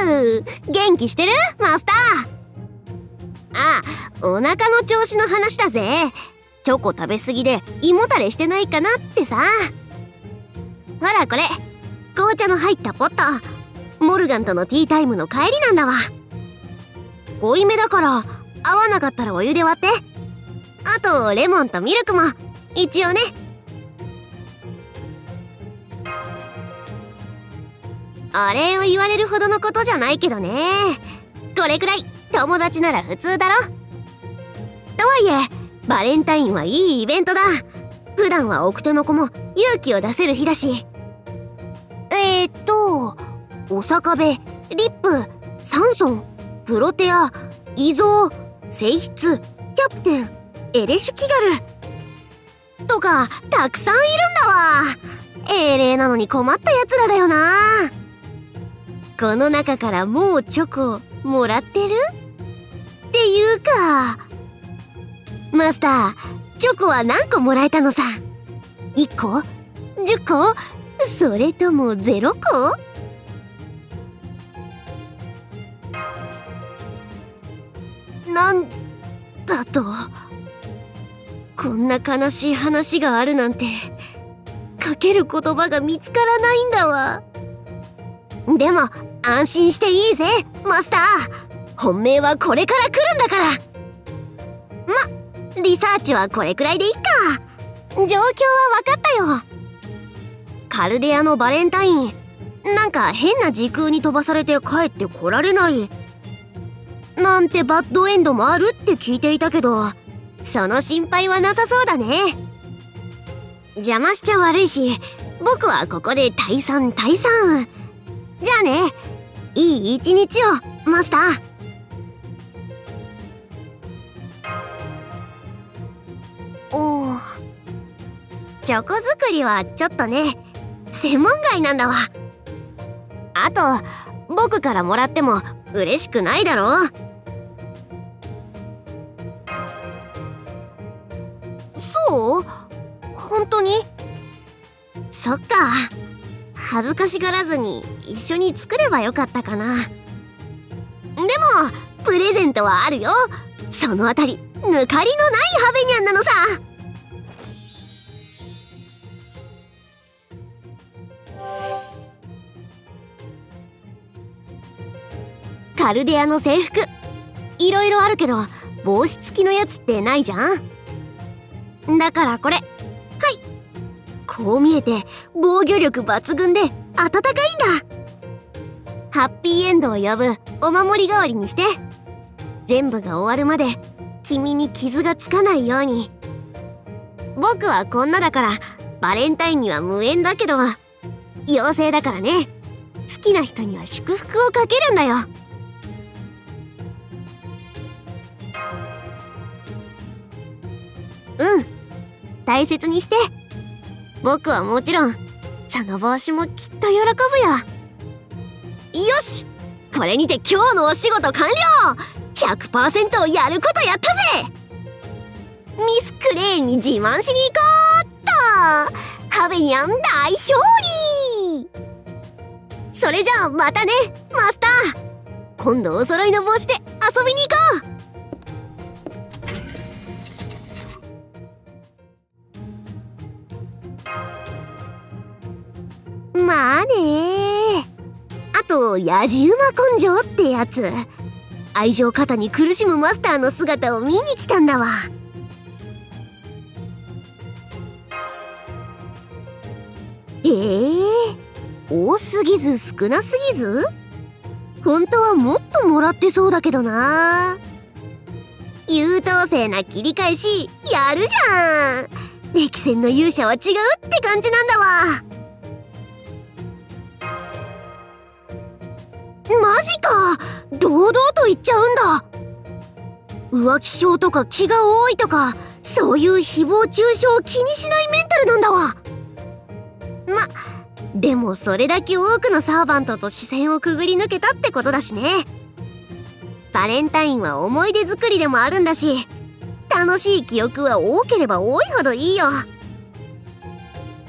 元気してるマスター。あ、お腹の調子の話だぜ。チョコ食べ過ぎで胃もたれしてないかなってさ。ほらこれ、紅茶の入ったポット。モルガンとのティータイムの帰りなんだわ。濃いめだから合わなかったらお湯で割って。あとレモンとミルクも一応ね。お礼を言われるほどのことじゃないけどね。これくらい友達なら普通だろ。とはいえバレンタインはいいイベントだ。普段は奥手の子も勇気を出せる日だし。お酒部、リップ、サンソン、プロテア、イゾー、聖筆、キャプテン、エレシュキガルとかたくさんいるんだわ。英霊なのに困ったやつらだよな。この中からもうチョコもらってるっていうか、マスター、チョコは何個もらえたのさ。1個 ?10 個それとも0個？なんだと。こんな悲しい話があるなんてかける言葉が見つからないんだわ。でも安心していいぜマスター。本命はこれから来るんだから。リサーチはこれくらいでいいか。状況は分かったよ。カルデアのバレンタイン、なんか変な時空に飛ばされて帰ってこられないなんてバッドエンドもあるって聞いていたけど、その心配はなさそうだね。邪魔しちゃ悪いし、僕はここで退散。じゃあね、いい一日をマスター。おー、チョコ作りはちょっとね、専門外なんだわ。あと僕からもらっても嬉しくないだろ。そう？本当に？そっか、恥ずかしがらずに一緒に作ればよかったかな。でもプレゼントはあるよ。そのあたり抜かりのないハベニャンなのさ。カルデアの制服いろいろあるけど帽子付きのやつってないじゃん。だからこれ、はい。こう見えて防御力抜群で暖かいんだ。ハッピーエンドを呼ぶお守り代わりにして、全部が終わるまで君に傷がつかないように。僕はこんなだからバレンタインには無縁だけど、妖精だからね、好きな人には祝福をかけるんだよ。うん、大切にして。僕はもちろんその帽子もきっと喜ぶよ。よし、これにて今日のお仕事完了。 100% やることやったぜ。ミスクレーンに自慢しに行こうっと。ハベニャン大勝利。それじゃあまたねマスター。今度お揃いの帽子で遊びに行こう。まあね。あとやじ馬根性ってやつ、愛情過多に苦しむマスターの姿を見に来たんだわ。多すぎず少なすぎず？本当はもっともらってそうだけどな。優等生な切り返しやるじゃん。歴戦の勇者は違うって感じなんだわ。マジか、堂々と言っちゃうんだ。浮気性とか気が多いとか、そういう誹謗中傷を気にしないメンタルなんだわ。でもそれだけ多くのサーバントと視線をくぐり抜けたってことだしね。バレンタインは思い出作りでもあるんだし、楽しい記憶は多ければ多いほどいいよ。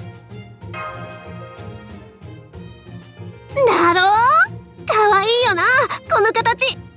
だろう？かわいいよなこの形